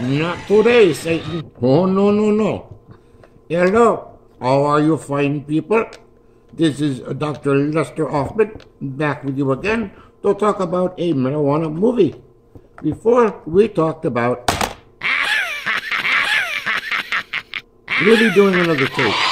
Not today, Satan. Oh, no, no, no. Hello. How are you fine people? This is Dr. Lester Hofmann back with you again to talk about a marijuana movie. Before, we talked about... Really doing another take.